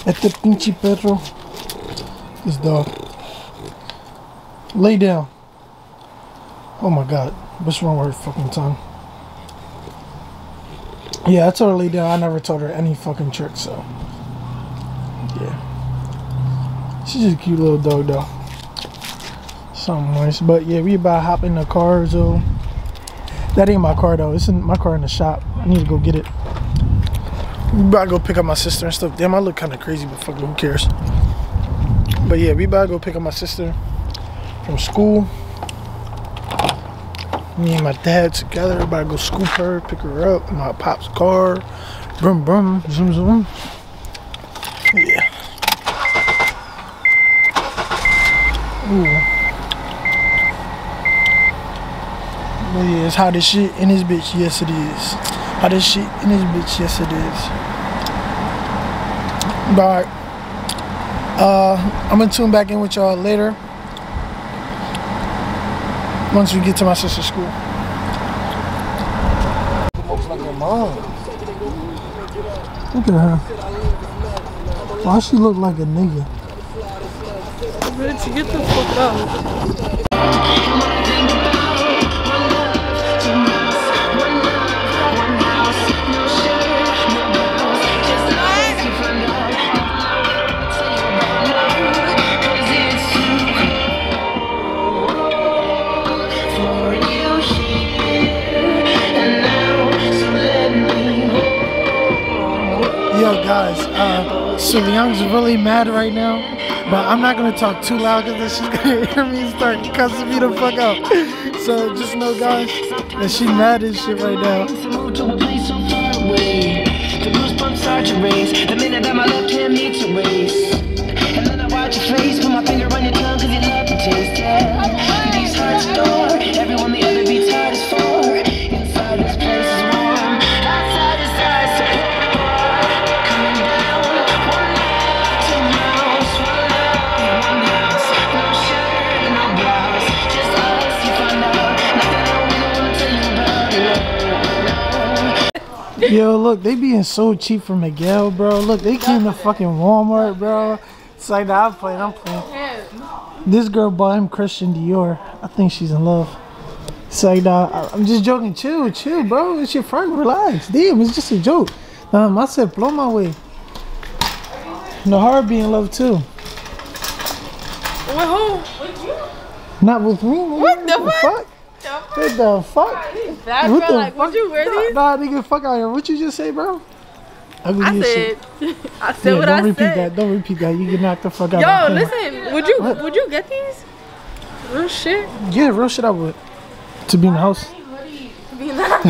Este pinche perro. This dog. Lay down. Oh my god. What's wrong with her fucking tongue? Yeah, I told her lay down. I never told her any fucking tricks, so. Yeah. She's just a cute little dog, though. Something nice. But yeah, we about to hop in the car, so. That ain't my car, though. It's in my car in the shop. I need to go get it. We about to go pick up my sister and stuff. Damn, I look kind of crazy, but fuck it, who cares? But yeah, we about to go pick up my sister from school. Me and my dad together, about to go scoop her, pick her up in my pop's car. Brum brum, zoom zoom. Yeah. Ooh. But yeah, it's hot as shit in this bitch, yes it is. Hot as shit in this bitch, yes it is. But I'm gonna tune back in with y'all later. Once we get to my sister's school. Looks like her mom. Look at her. Why she look like a nigga? Bitch, get the fuck up. Yo guys, so Leon's really mad right now, but I'm not gonna talk too loud because she's gonna hear me start cussing me the fuck out. So just know guys, that she mad as shit right now. The minute that my left hand meets your waist, and then I watch your face, put my finger on your tongue cause you love the taste, yeah. These hearts adore, everyone the other beats hard as for. Inside this place is warm, outside is ice. Coming down, one night, two mouths, one love, one house. No shirt, no blouse, just us, you find out. Nothing I really wanna tell you about it. Yo, look, they being so cheap for Miguel, bro. Look, they came to fucking Walmart, bro. It's like that. I'm playing. This girl bought him Christian Dior. I think she's in love. It's like that. I'm just joking. Chill, bro. It's your friend. Relax. Damn, it's just a joke. I said blow my way. Nahar be in love too. With who? With you? Not with me. Man. What the fuck? What the fuck? That What girl, the like, fuck? would you wear these? Nah, nigga, fuck out here. What you just say, bro? I said what I said. Don't repeat that. Don't repeat that. You get knocked the fuck out. Yo, listen. Would you get these? Real shit. Yeah, real shit. I would. To be in the house. Be in the house.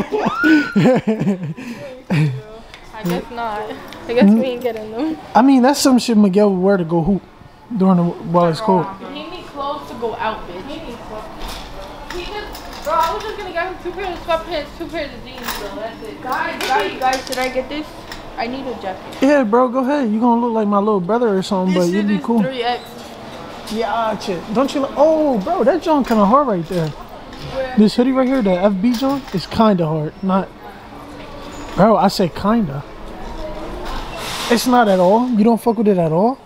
I guess not. I guess we ain't getting them. I mean, that's some shit Miguel would wear to go hoop during the while it's cold. He need clothes to go out, bitch. He needs clothes. Bro, I was just gonna get him 2 pairs of sweatpants, 2 pairs of jeans, bro. That's it. Guys, should I get this? I need a jacket. Yeah, bro, go ahead. You gonna look like my little brother or something, but you'd be cool. 3X. Yeah, shit. Don't you? Oh, bro, that joint kind of hard right there. Where? This hoodie right here, the FB joint, is kind of hard. Not, bro. I said kinda. It's not at all. You don't fuck with it at all.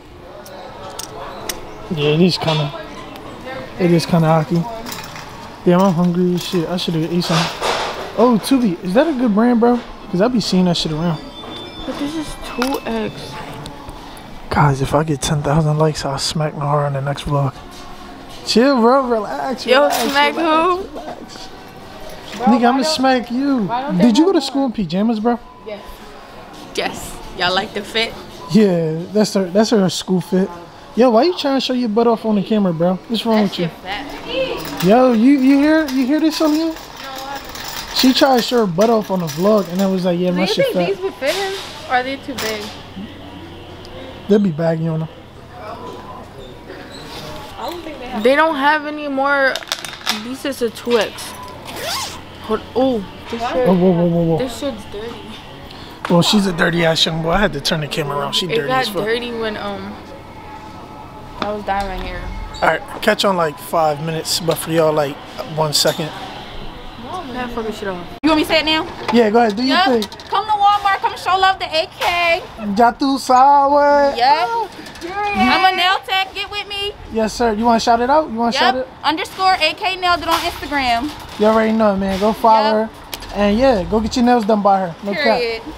Yeah, it is kind of. It is kind of hockey. Damn, I'm hungry as shit. I should have ate some. Oh, Tubi. Is that a good brand, bro? Because I be seeing that shit around. But this is 2X. Guys, if I get 10,000 likes, I'll smack Nahar on the next vlog. Chill, bro. Relax. Yo, relax, smack relax, who? relax. Bro, nigga, I'ma smack you. Did you go to school in pajamas, bro? Yes. Yes. Y'all like the fit? Yeah, that's her school fit. Yo, why you trying to show your butt off on the camera, bro? What's wrong with you? Yo, you hear this, Aaliyah? No. She tried to show her butt off on the vlog, and I was like, yeah, my shit fat. Do you think these would fit him, or are they too big? They'll be baggy on them. I don't think they don't have any more. This is a 2X. Oh, this shirt. Whoa. This shit's dirty. Well, she's a dirty ass young boy. I had to turn the camera around. She dirty as fuck. It got dirty when I was dyeing my hair. Alright, catch on like 5 minutes, but for y'all like 1 second. That fucking shit off. You want me to say it now? Yeah, go ahead. Do your thing. Come to Walmart. Come show love to AK. Ya tu sabes. Yeah. I'm a nail tech. Get with me. Yes, sir. You want to shout it out? You want to shout it? _ AK nailed it on Instagram. You already know, man. Go follow her. And yeah, go get your nails done by her. No Period. cap.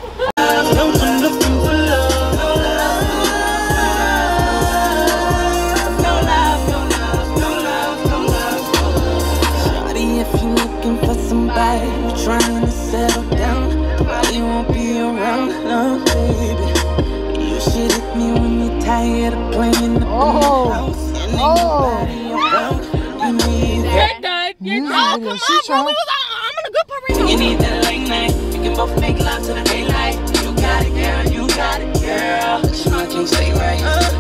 Somebody trying to settle down, probably won't be around, no baby. You should hit me when you're tired of playing the house and ain't nobody around. You need that. You're done. Oh, come on, bro. I'm in a good part right now. You need that late night. We can both make love to the daylight. You got it, girl. You got it, girl. I can stay right.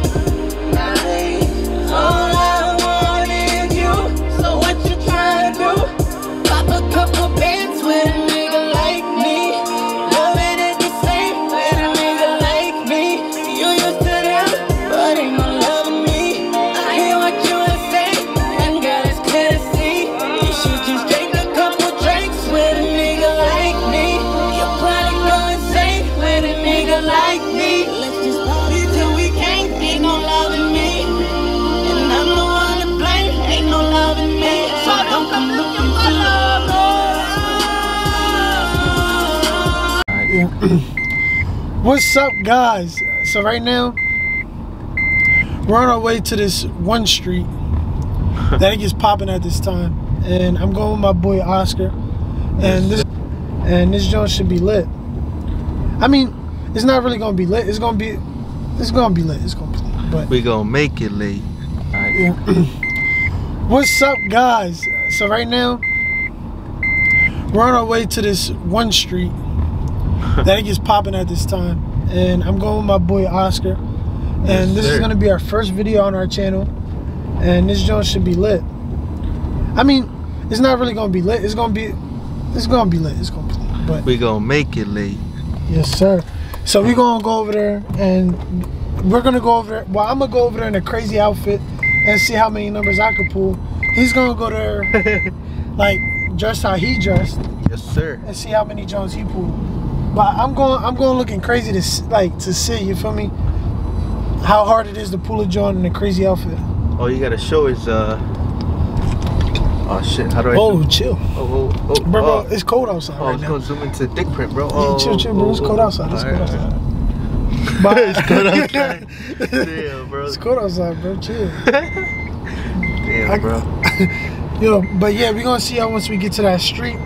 All I want is you. So what you trying to do? Pop a couple bands with a nigga like me. Loving it the same with a nigga like me. You used to them, but ain't no loving me. I hear what you were saying, and girl, it's clear to see. You should just drink a couple drinks with a nigga like me. You'll probably go insane with a nigga like me. Let's just party till we can't, ain't no loving me. And I'm the one to blame, ain't no loving me. So don't come looking for love. What's up, guys? So right now we're on our way to this one street that it gets popping at this time, and I'm going with my boy Oscar, and this joint should be lit. I mean, it's not really gonna be lit. It's gonna be lit. But we gonna make it late. yeah. What's up, guys? So right now we're on our way to this one street that it gets popping at this time, and I'm going with my boy Oscar, and this is gonna be our first video on our channel, and this joint should be lit. I mean, it's not really gonna be lit. It's gonna be lit. But we gonna make it late. yes, sir. So we're gonna go over there, and we're gonna go over there. Well, I'm gonna go over there in a crazy outfit and see how many numbers I could pull. He's gonna go there like dressed how he dressed. Yes, sir. And see how many joints he pulled. But I'm going looking crazy to see, you feel me, how hard it is to pull a joint in a crazy outfit. All you gotta show is oh shit, how do I Chill. Bro, it's cold outside right it's now. gonna zoom into dick print, bro. Yeah, chill, bro. It's cold outside. It's cold outside. But it's cold outside. Damn, bro. It's cold outside, bro. Chill. Damn, bro. Yo, but yeah, we're gonna see how once we get to that street,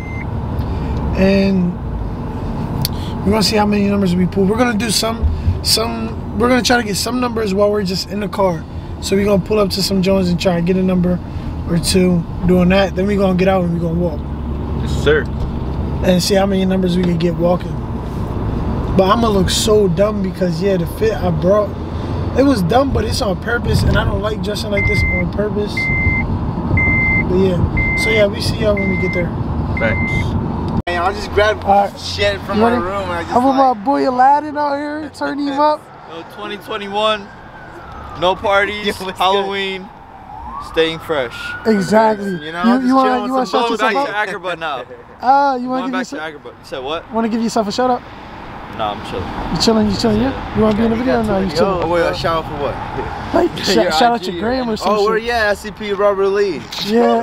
and we're gonna see how many numbers we pull. We're gonna do we're gonna try to get some numbers while we're just in the car. So we're gonna pull up to some joints and try to get a number or two doing that. Then we're gonna get out and we're gonna walk. Yes, sir. And see how many numbers we can get walking. But I'm gonna look so dumb because yeah, the fit I brought, it was dumb, but it's on purpose, and I don't like dressing like this on purpose. But yeah, so yeah, we see y'all when we get there. Thanks. Man, I just grabbed shit from my room and I just I'm with my boy Aladdin out here, turning him up. 2021, no parties, Halloween, staying fresh. Exactly. You know, you want to shout going back yourself to out? Agrabah now. You want to give Going back to yourself? Agrabah. You said what? Want to give yourself a shout out? Nah, I'm chilling. You chilling, yeah? You want to be in the video or no? You chilling? Oh wait, a shout out for what? Like, shout out your gram or something. Oh, where yeah, SCP Robert Lee. Yeah.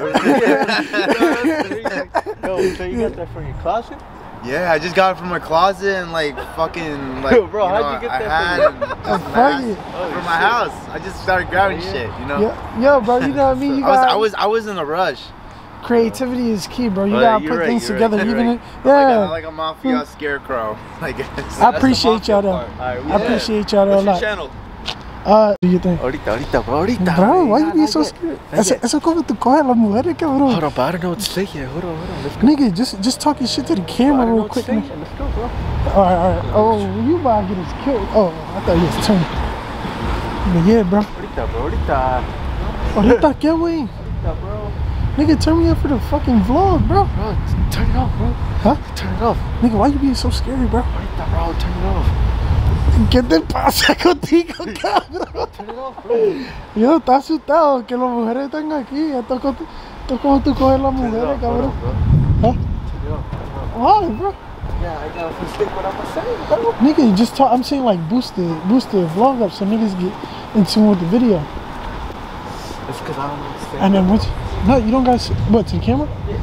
Yo, so you got that from your closet? Yeah, I just got it from my closet and like fucking like. Bro, you know, how'd you get I that had from my house. I just started grabbing shit, you know. Yo, bro, you know what I mean? I was in a rush. Creativity is key, bro. You gotta put things together, even like a mafia scarecrow. I guess. I appreciate y'all though. I appreciate y'all though a lot. Channel? Do you think? Ahorita, bro. Bro, why you being so scared? Eso como tú coges las mujeres, cabrón. Hold on, but I don't know what to say here. Hold on. Let's go. Nigga, just talking shit to the camera real quick. Let's go, bro. Alright. Oh, you about to get us killed. Oh, I thought you was turning. But yeah, bro. Ahorita, ¿qué, wey? Bro. Nigga, turn me up for the fucking vlog, bro. Bro, turn it off, bro. Huh? Turn it off. Nigga, why you being so scary, bro? Ahorita, bro, turn it off. ¿Qué te pasa contigo, cabrón? Turn it off, bro. Yo, está asustado que las mujeres están aquí. Esto es como tú coges las mujeres, cabrón. Bro. Huh? Turn it off. Why, bro? Yeah, I gotta think what I'm gonna say, bro. Nigga, you just talk. I'm saying like boost the vlog up so niggas get in tune with the video. It's because I don't understand. And then what? No, you don't got what to the camera? Yeah.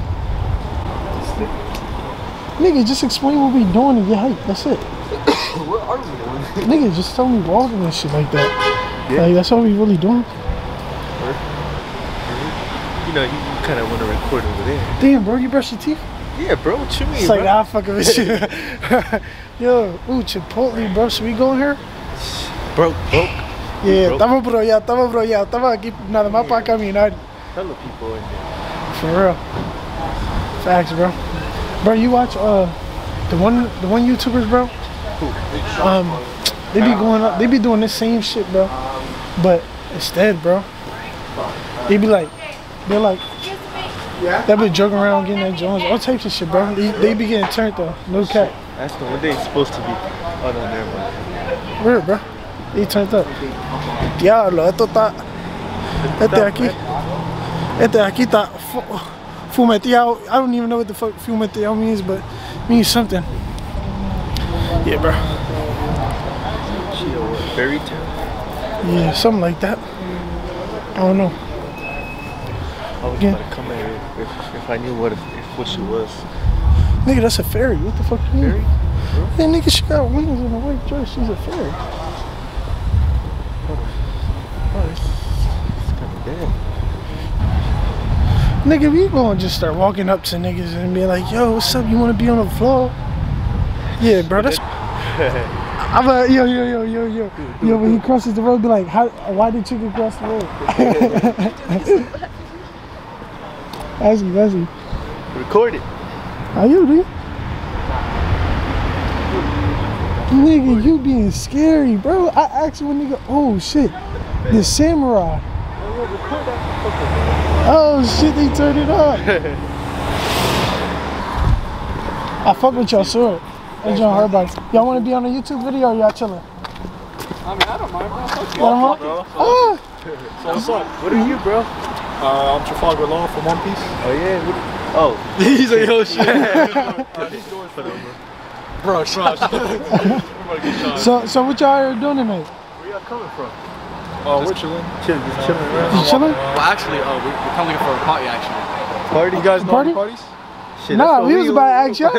Nigga, just explain what we doing and get hype. That's it. What are we doing? Nigga, just tell me walking and shit like that. Yeah. Like that's all we really doing. You know, you kind of want to record over there. Damn, bro, you brush your teeth? Yeah, bro. What you mean, It's like, bro? nah, fucking with you. Yo, ooh, Chipotle, bro. Should we go in here? Broke. Yeah, Bro. estamos, bro, ya, estamos aquí nada más para caminar. Hella people in there. For real. Facts, bro. Bro, you watch the one YouTubers, bro? They be going up, they be doing the same shit, bro. But instead, bro, they're like, they be joking around getting that Jones, all types of shit, bro. They be getting turned though, no cap. That's the one day it's supposed to be. Oh no, never mind. Real, bro. They turned up. Diablo, esto está. Este aquí está fumeteado. I don't even know what the fuck fumeteado means, but it means something. Yeah, bro. Fairy tale. Yeah, something like that. I don't know. I was Yeah. about to come here if I knew what she was. Nigga, that's a fairy. What the fuck you mean? Fairy? Yeah, nigga, she got wings in a white dress. She's a fairy. Oh, it's kind of dead. Nigga, we gonna just start walking up to niggas and be like, yo, what's up? You wanna be on the vlog? Yeah, bro, that's. I'm like, yo. Yo, when he crosses the road, be like, why did chicken cross the road? That's you. Record it. How you, dude? Nigga, you being scary, bro. I asked you a nigga, oh shit, the samurai. Oh shit, they turned it up. I fuck with y'all, sure. Hey, John Hardbox. Y'all want to be on a YouTube video or y'all chilling? I mean, I don't mind, bro. Fuck you. Y'all want? Ah, So what's up? What are you, bro? I'm Trafalgar Law from One Piece. Oh yeah. Oh. He's like, yo, shit. Bro, shot. so what y'all are doing tonight? Where y'all coming from? We're chilling. Just chilling around. You chilling? Well, actually, we're kind of looking for a party, actually. Party? You guys know Party? any parties? Shit, Nah, that's what we was about to ask y'all.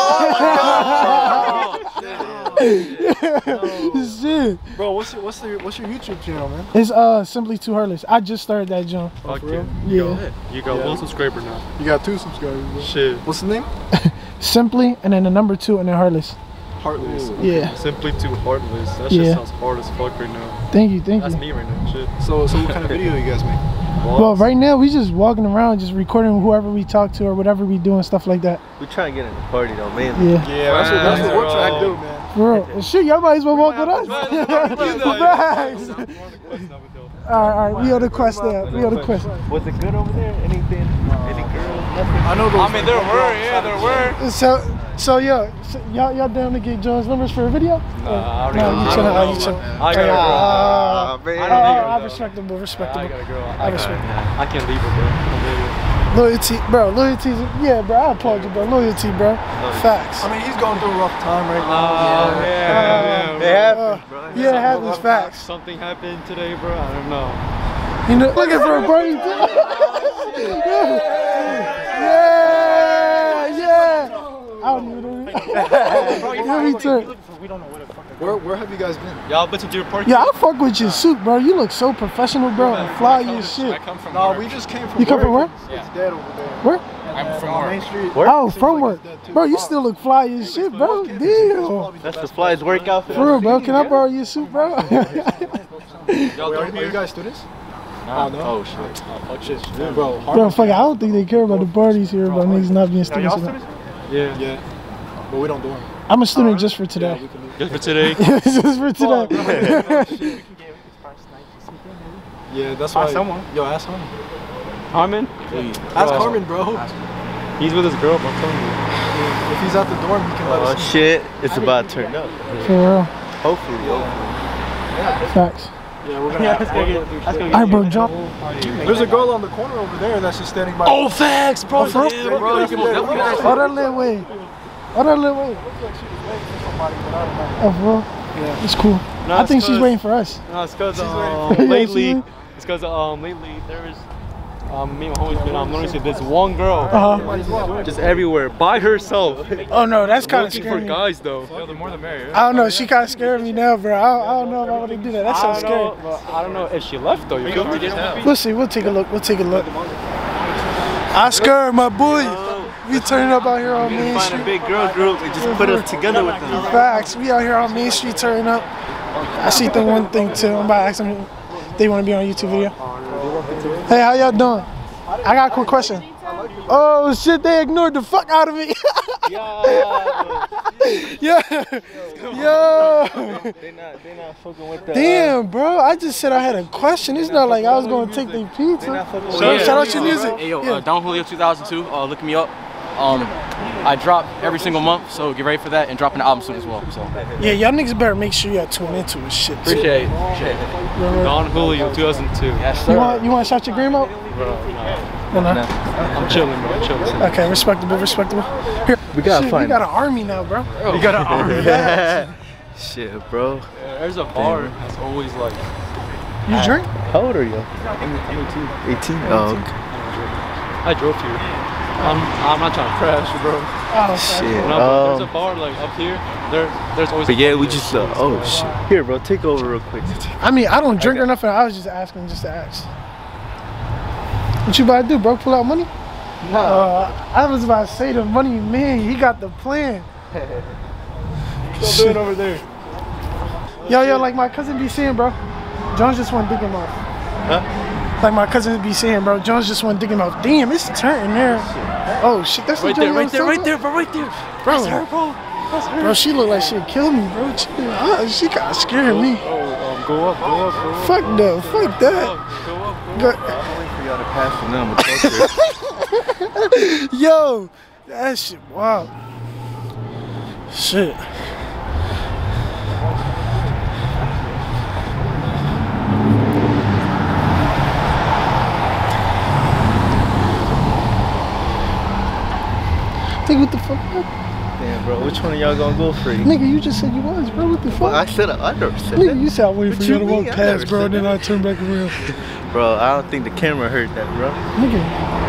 Shit. Bro, what's your YouTube channel, man? It's Simply Too Heartless. I just started that jump. Fuck yeah. Yeah. You got one subscriber now. You got 2 subscribers, bro. Shit. What's the name? Simply and then the number 2 and then Heartless. Heartless. Yeah. Simply too heartless. That Yeah. shit sounds hard as fuck right now. Thank you. That's me right now. Shit. So what kind of video you guys make? Well, right now we just walking around, just recording whoever we talk to or whatever we do and stuff like that. We trying to get in the party though, mainly. Yeah. Yeah, that's what we're trying to do, man. For real. Shit, y'all might as well walk with us. Facts. Alright, we on the quest there. We on the quest. Was it good over there? Anything? Any girls? Nothing? I know those. I mean, there were. So y'all down to get John's numbers for a video? Nah, I No, you chillin', don't you chillin'. I got a girl. man. I respectable. I got a girl. I respect I can't leave her, bro. Loyalty, bro. Loyalty, yeah, bro. I applaud you, bro. Loyalty, bro. Facts. I mean, he's going through a rough time right now. Yeah. It happened, bro. Yeah, it happens. Facts. Something happened today, bro. I don't know. You know, looking for a party too. Yeah. I don't even know. Where have you guys been? Y'all been to your party? Yeah, I fuck with your suit, bro. You look so professional, bro. And fly as shit. I come from No, work. we just came from You come from where? It's dead over there. Where? I'm from On work. Main Street. Oh, from work. Bro, you still look fly as shit, bro. Damn. That's the flyest work outfit. For real, bro. Can I borrow your suit, bro? Y'all Wait, don't are you guys students? Oh, no. Oh, shit. Oh, fuck shit. Bro, Bro, fuck it. I don't think they care about the parties here, about niggas not being students. Yeah. Yeah. But we don't do them. I'm a student just for today. Just for today. Just for today. Yeah, that's why. someone. Yo, ask Harmon. Harmon? Ask Harmon, bro. He's with his girl, but I'm telling you. If he's at the dorm, he can let Oh us. shit, it's about to turn up. For real. Hopefully. Facts. Yeah, we're gonna. Alright, bro, jump. There's a girl on the corner over there that's just standing by. Oh, facts, bro. Bro, you can bet. Oh, that little way. Oh, that little way. Looks like she was waiting for somebody, but I don't know. Oh, bro. Yeah. It's cool. No, I it's think she's 'cause- waiting for us. No, it's because Yeah, lately, she- it's because lately there is me and my homies been noticing this one girl just everywhere by herself. Oh no, that's kind of Looking for scary. guys though. The more the merrier. I don't know. She kind of scared me now, bro. I don't know if I want to do that. That's so scary. I don't know if she left though. You feel me? We'll see. We'll take a look. We'll take a look. Oscar, my boy. We turning up out here on Main Find a Street. big girl group and just put us together with them. Facts. We out here on Main Street turning up. I see one thing too. I'm about to ask them if they want to be on a YouTube video. Hey, how y'all doing? I got a quick question. Oh shit, they ignored the fuck out of me. Yeah. Yo. They not fucking with the. Damn, bro. I just said I had a question. It's not like I was going to take their pizza. Shout out your music. Hey yo, Yeah. Don Julio 2002. Look me up. I drop every single month, so get ready for that and dropping the album soon as well. So Yeah, y'all niggas better make sure y'all tune into this shit. Too. appreciate it. Don Julio 2002. Yes, You sir. want to shout your grandma out? No, no. I'm chilling, bro. I'm chilling. Okay, respectable. Here. We gotta Shit, find. we got an army now, bro. You got an arm. Shit, bro. There's a bar that's always like. You drink? How old are you? I'm 18. Oh, okay. I drove here. I'm not trying to crash, bro. Oh, Shit. No, but there's a bar like up here. There's always. But yeah, we just. Oh shit. Here, bro. Take over real quick. I mean, I don't drink or nothing. I was just asking just to ask. What you about to do, bro? Pull out money? I was about to say the money, man. He got the plan. Still do it over there. Yo, like my cousin be saying, bro. Jones just went digging off. Huh? Like my cousin be saying, bro. Jones just went digging off. Damn, it's turning there. Oh shit, that's the Right there, right there, right there, bro, right there. bro. That's her, bro. That's her. Bro, she look like she'd kill me, bro. She kind of scared me. Go up, go up, go up. Fuck no, fuck that. Go up, Go- I'm waiting for y'all to pass the number. Yo, that shit, wow. Shit. Think what the fuck? Damn, bro. Which one of y'all gonna go for? Nigga, you just said you was, bro. What the fuck? I said I never said Nigga, that. you said I waited What for you you to walk mean? I past, never bro, said and then that. I turned back around. Bro, I don't think the camera heard that, bro. Nigga.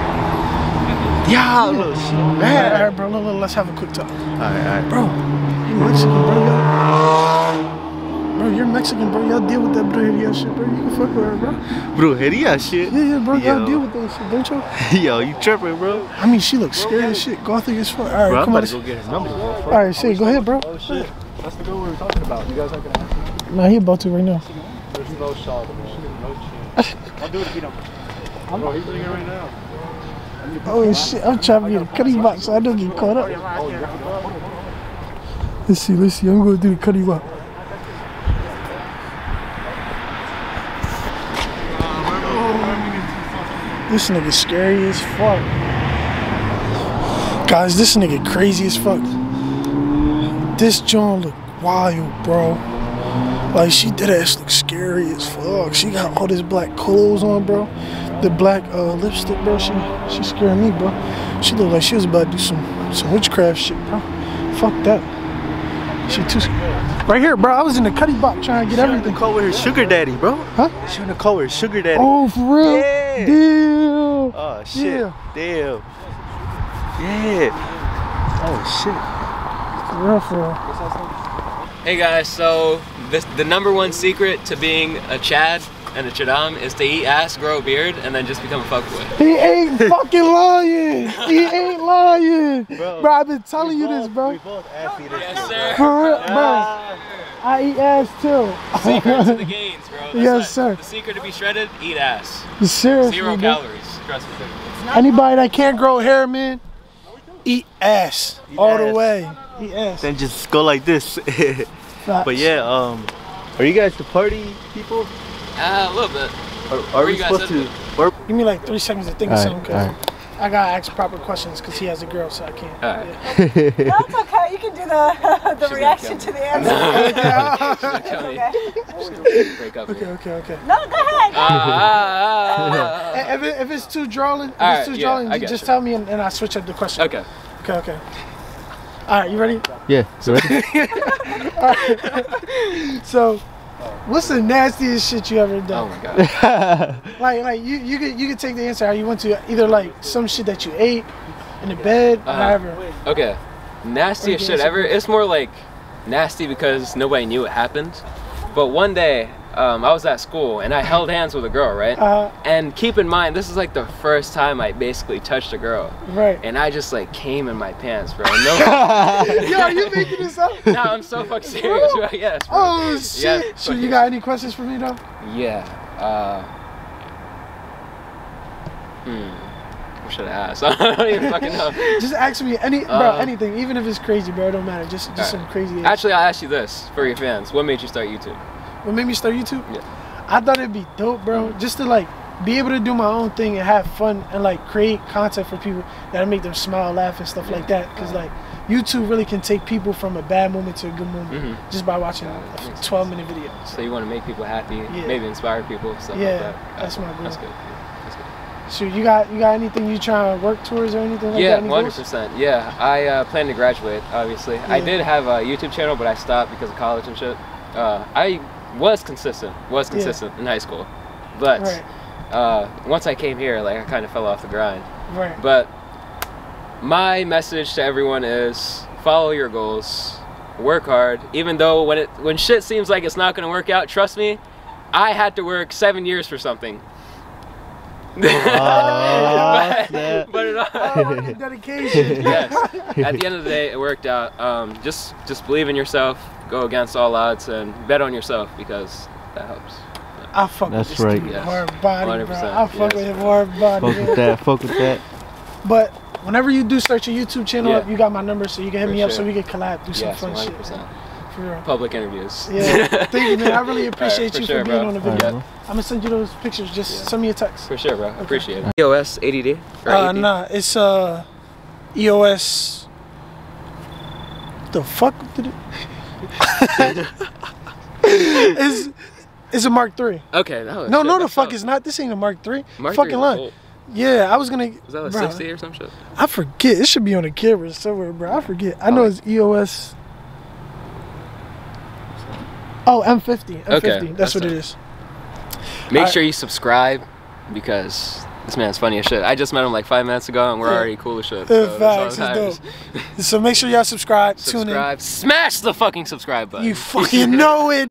Yeah, little shit. Alright, bro, look, let's have a quick talk. Alright. Bro, you Mexican, bro, y'all. Bro, you're Mexican, bro. Y'all deal with that brujeria shit, bro. You can fuck with her, bro. Brujeria shit. Yeah, bro, y'all Yo. deal with that shit, don't y'all? Yo, you tripping, bro? I mean, she looks scary as shit, gothic as fuck. Alright, Bro, I'm come on. about to go get her number. Alright, shit, go ahead, bro. Oh shit. That's the girl we were talking about. You guys aren't gonna answer. Nah, he about to right now. There's no shot. No chance. I'll do it if you don't. Bro, he's doing it right now. Oh shit, I'm trying to get a cutty box so I don't get caught up. Let's see, I'm gonna do the cutty box. This nigga scary as fuck. Guys, this nigga crazy as fuck. This John look wild, bro. Like, she did ass look scary as fuck. She got all this black clothes on, bro. The black lipstick, bro. She scared me, bro. She looked like she was about to do some witchcraft shit, bro. Fuck that. She too scared. Right here, bro. I was in the cutty box trying to get everything. Call with her sugar daddy, bro. Huh? She wanna call her sugar daddy. Oh, for real? Yeah. Damn. Oh shit. Yeah. Damn. Yeah. Oh For real, for real. Hey guys, so the number one secret to being a Chad and a Chadam is to eat ass, grow a beard, and then just become a fuckboy. He ain't fucking lying. He ain't lying. Bro, I've been telling you this, bro. We both ass eaters. Yes, sir. For real, bro. I eat ass too. Secret to the gains, bro. That's Yes, sir. The secret to be shredded, eat ass. Seriously, 0 bro. calories. Trust me. Anybody that can't grow hair, man, eat ass all the ass. way. Eat ass. Then just go like this. But yeah, are you guys the party people? A little bit. Are Where we you guys supposed to? at? Or Give me like 3 seconds to think of Alright, something, cause I gotta ask proper questions because he has a girl, so I can't. Alright. Yeah. That's okay. You can do the reaction to the answer. Okay. Break up. Okay. No, go ahead. If it's too drawling, Alright, yeah, I just gotcha. tell me and I switch up the question. Okay. Okay. All right, you ready? Yeah. You ready? All right. So, what's the nastiest shit you ever done? Oh my god. Like you could take the answer how you want to. Either like some shit that you ate in the bed, or however. Okay. Nastiest shit ever. It's more like nasty because nobody knew it happened. But one day, I was at school and I held hands with a girl, right? And keep in mind, this is like the first time I basically touched a girl. Right. And I just like came in my pants, bro. No. Yo, are you making this up? No, I'm so fucking serious, bro. Yes, bro. Oh shit. Yes, So you got any questions for me though? Yeah. What should I ask? I don't even fucking know. Just ask me anything, even if it's crazy, bro. It don't matter. Just some crazy. Actually, I'll ask you this for your fans. What made you start YouTube? What made me start YouTube? Yeah. I thought it'd be dope, bro. Just to like be able to do my own thing and have fun and like create content for people that'll make them smile, laugh, and stuff like that. Cause like YouTube really can take people from a bad moment to a good moment just by watching a 12-minute video. So you want to make people happy, maybe inspire people, stuff like that. That's my goal. That's good. Shoot, you got anything you trying to work towards or anything like that? Yeah, 100%. Yeah, I plan to graduate, obviously. Yeah. I did have a YouTube channel, but I stopped because of college and shit. I was consistent in high school. But once I came here, like I kind of fell off the grind. Right. But my message to everyone is follow your goals, work hard. Even though when shit seems like it's not going to work out, trust me, I had to work 7 years for something. But dedication. Yes. At the end of the day, it worked out. Just believe in yourself. Go against all odds and bet on yourself because that helps. I fuck with this dude, hard body, 100%, bro. I fuck with him hard body. Fuck with that. But whenever you do start your YouTube channel up, you got my number, so you can hit me up so we can collab, do some fun 100%. Shit. For real. Public interviews. Yeah. Thank you, man. I really appreciate you for being on the video. Right, I'm gonna send you those pictures. Just send me a text. For sure, bro. Okay. Appreciate it. EOS ADD? Nah, it's EOS. The fuck did it? It's a Mark III. Okay. No, the fuck is not. This ain't a Mark III. Mark fucking III line. Yeah, I was gonna. Is that a 60 or some shit? I forget. It should be on the camera somewhere, bro. I forget. I know it's EOS. Oh, M50. M50. Okay, that's what it is. Make sure you subscribe because this man's funny as shit. I just met him like 5 minutes ago and we're already cool as shit. So make sure y'all subscribe. Tune in. Smash the fucking subscribe button. You fucking know it.